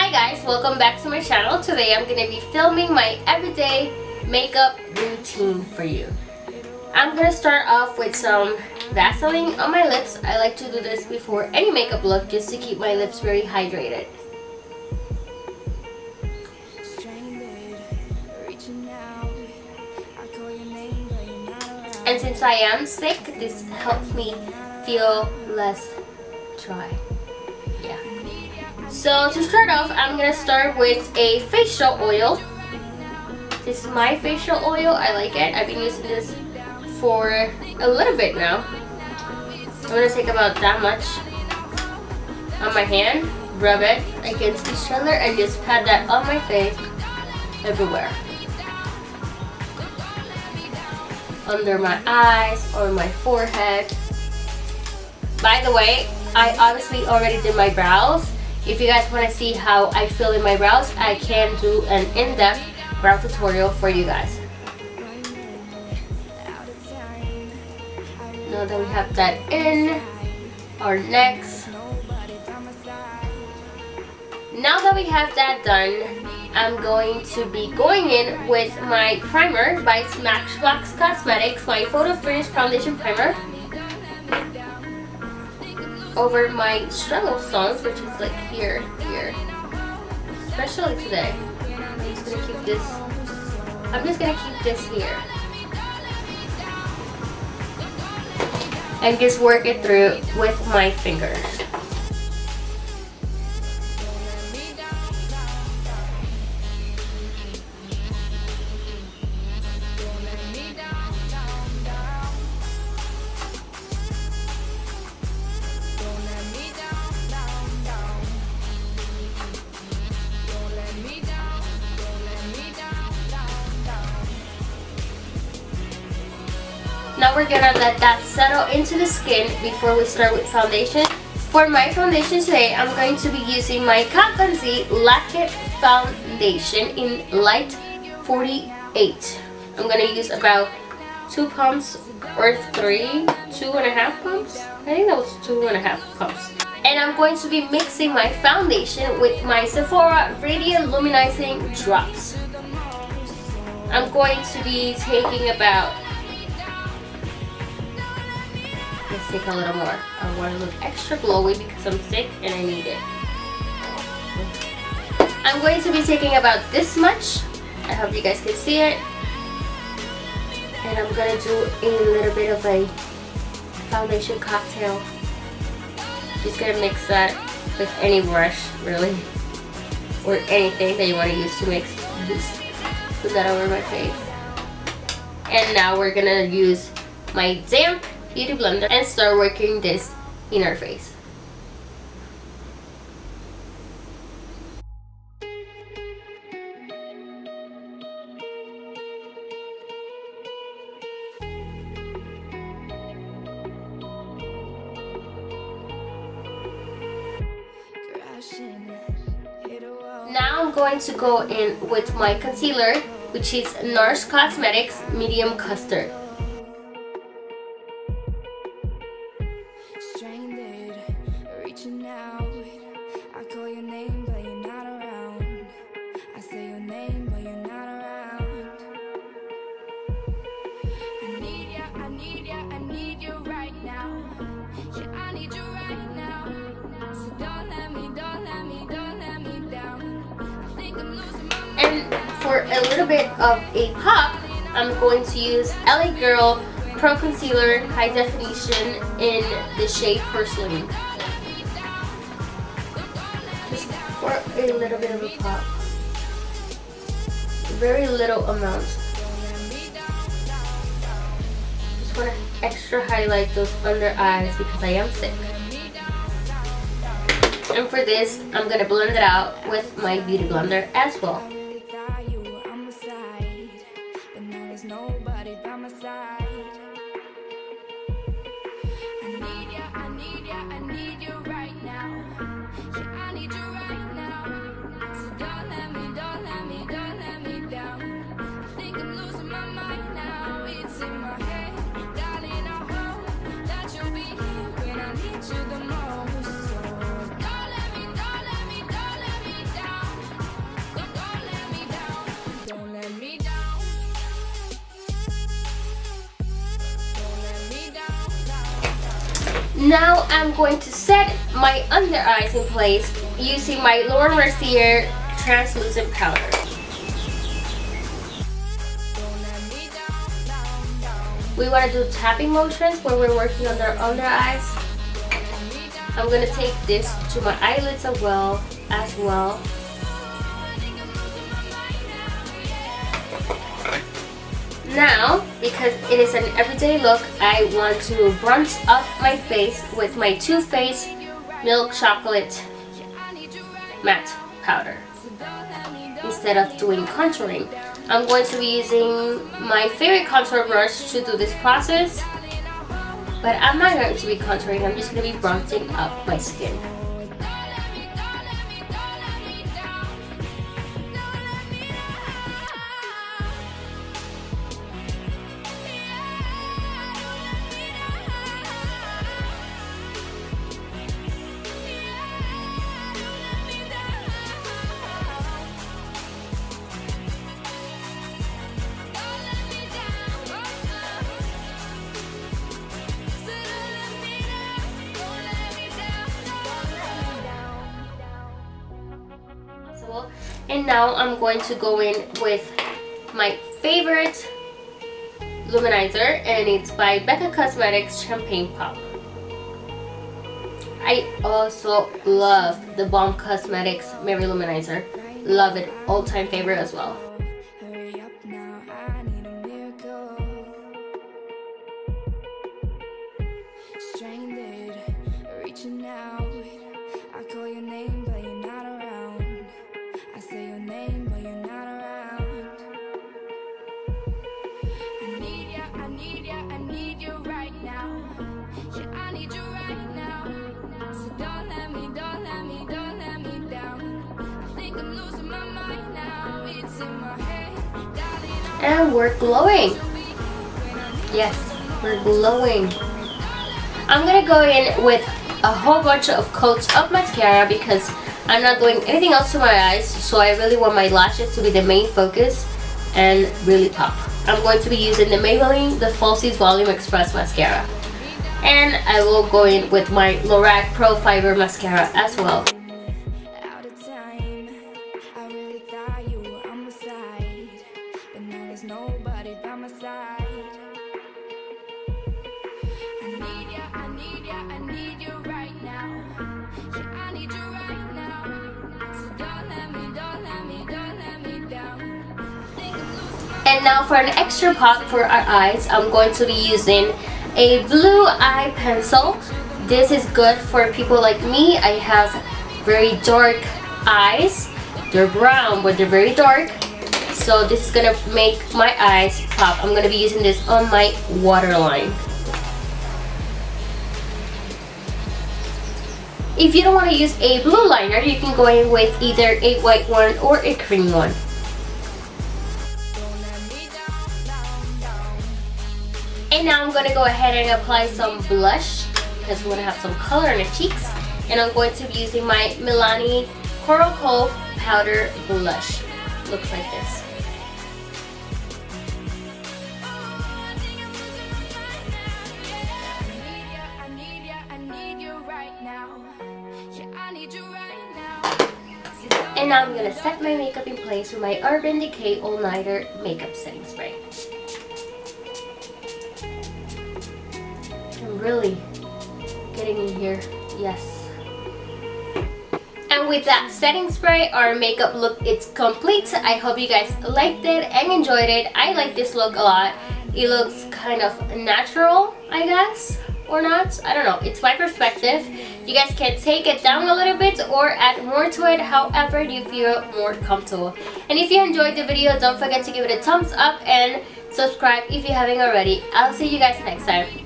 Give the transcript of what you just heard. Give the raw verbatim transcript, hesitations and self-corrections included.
Hi guys, welcome back to my channel. Today I'm going to be filming my everyday makeup routine for you. I'm going to start off with some Vaseline on my lips. I like to do this before any makeup look just to keep my lips very hydrated. And since I am sick, this helps me feel less dry. Yeah. So to start off, I'm gonna start with a facial oil. This is my facial oil. I like it. I've been using this for a little bit now. I'm gonna take about that much on my hand, rub it against each other, and just pat that on my face everywhere. Under my eyes or my forehead. By the way, I obviously already did my brows. If you guys want to see how I fill in my brows, I can do an in-depth brow tutorial for you guys. Now that we have that in our necks, now that we have that done, I'm going to be going in with my primer by Smashbox Cosmetics, my Photo Finish Foundation Primer, over my struggle zones, which is like here, here. Especially today. I'm just gonna keep this. I'm just gonna keep this here, and just work it through with my fingers. Now we're gonna let that settle into the skin before we start with foundation. For my foundation today, I'm going to be using my Kat Von D Lacquer Foundation in Light forty-eight. I'm gonna use about two pumps or three, two and a half pumps. I think that was two and a half pumps. And I'm going to be mixing my foundation with my Sephora Radiant Luminizing Drops. I'm going to be taking about Let's take a little more. I want to look extra glowy because I'm sick and I need it. I'm going to be taking about this much. I hope you guys can see it. And I'm going to do a little bit of a foundation cocktail. Just going to mix that with any brush, really. Or anything that you want to use to mix. Just put that over my face. And now we're going to use my damp beauty blender and start working this in our face. Now I'm going to go in with my concealer, which is NARS Cosmetics Medium Custard. And for a little bit of a pop, I'm going to use L A Girl Pro Concealer High Definition in the shade Porcelain. Just for a little bit of a pop. Very little amount. Just want to extra highlight those under eyes because I am sick. And for this, I'm going to blend it out with my beauty blender as well. Now I'm going to set my under eyes in place using my Laura Mercier translucent powder. We want to do tapping motions when we're working on our under eyes. I'm going to take this to my eyelids as well, as well. Now, because it is an everyday look, I want to bronze up my face with my Too Faced Milk Chocolate Matte Powder. Instead of doing contouring, I'm going to be using my favorite contour brush to do this process. But I'm not going to be contouring, I'm just going to be bronzing up my skin. And now I'm going to go in with my favorite luminizer, and it's by Becca Cosmetics Champagne Pop. I also love the Balm Cosmetics Berry Luminizer. Love it, all-time favorite as well. And we're glowing. Yes, we're glowing. I'm gonna go in with a whole bunch of coats of mascara because I'm not doing anything else to my eyes, so I really want my lashes to be the main focus and really pop. I'm going to be using the Maybelline The Falsies Volume Express Mascara. And I will go in with my Lorac Pro Fiber Mascara as well. And now for an extra pop for our eyes, I'm going to be using a blue eye pencil. This is good for people like me. I have very dark eyes. They're brown, but they're very dark. So this is gonna make my eyes pop. I'm gonna be using this on my waterline. If you don't want to use a blue liner, you can go in with either a white one or a cream one. And now I'm going to go ahead and apply some blush because we want to have some color in the cheeks. And I'm going to be using my Milani Coral Cove Powder Blush. Looks like this. And now I'm going to set my makeup in place with my Urban Decay All Nighter Makeup Setting Spray. I'm really getting in here, yes. And with that setting spray, our makeup look is complete. I hope you guys liked it and enjoyed it. I like this look a lot. It looks kind of natural, I guess, or not. I don't know. It's my perspective. You guys can take it down a little bit or add more to it, however you feel more comfortable. And if you enjoyed the video, don't forget to give it a thumbs up and subscribe if you haven't already. I'll see you guys next time.